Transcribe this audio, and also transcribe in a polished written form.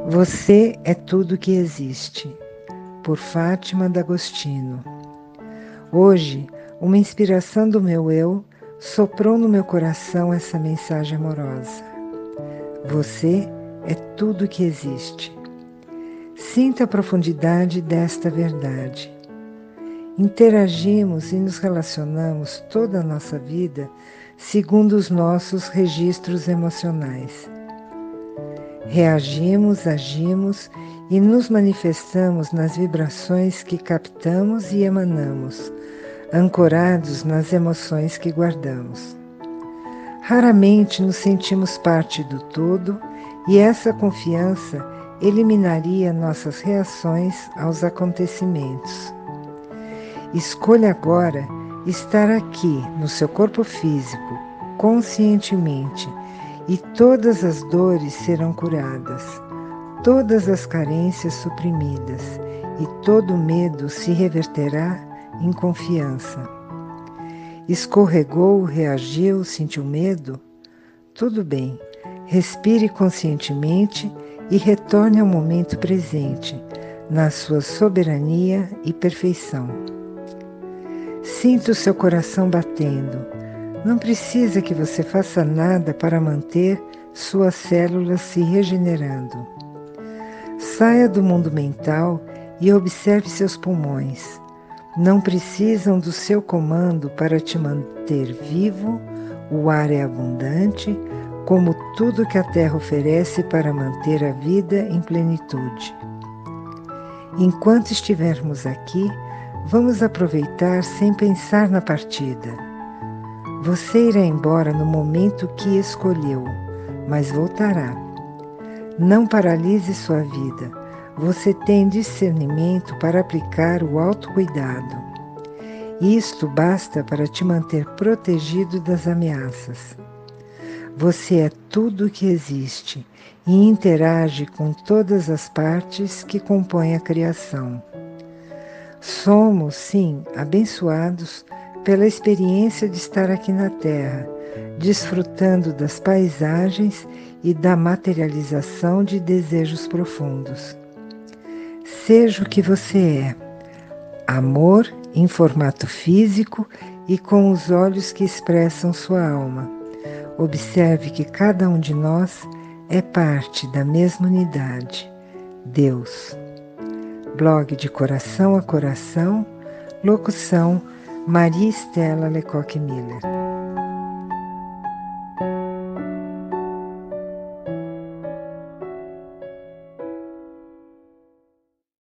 Você é tudo que existe, por Fátima D'Agostino. Hoje, uma inspiração do meu eu soprou no meu coração essa mensagem amorosa. Você é tudo que existe. Sinta a profundidade desta verdade. Interagimos e nos relacionamos toda a nossa vida segundo os nossos registros emocionais. Reagimos, agimos e nos manifestamos nas vibrações que captamos e emanamos, ancorados nas emoções que guardamos. Raramente nos sentimos parte do todo e essa confiança eliminaria nossas reações aos acontecimentos. Escolha agora estar aqui no seu corpo físico, conscientemente, e todas as dores serão curadas, todas as carências suprimidas, e todo medo se reverterá em confiança. Escorregou, reagiu, sentiu medo? Tudo bem, respire conscientemente e retorne ao momento presente, na sua soberania e perfeição. Sinta o seu coração batendo. Não precisa que você faça nada para manter suas células se regenerando. Saia do mundo mental e observe seus pulmões. Não precisam do seu comando para te manter vivo, o ar é abundante, como tudo que a terra oferece para manter a vida em plenitude. Enquanto estivermos aqui, vamos aproveitar sem pensar na partida. Você irá embora no momento que escolheu, mas voltará. Não paralise sua vida. Você tem discernimento para aplicar o autocuidado. Isto basta para te manter protegido das ameaças. Você é tudo o que existe e interage com todas as partes que compõem a criação. Somos, sim, abençoados pela experiência de estar aqui na Terra, desfrutando das paisagens e da materialização de desejos profundos. Seja o que você é, amor em formato físico e com os olhos que expressam sua alma. Observe que cada um de nós é parte da mesma unidade, Deus. Blog de Coração a Coração, locução Maria Estela Lecoque Miller.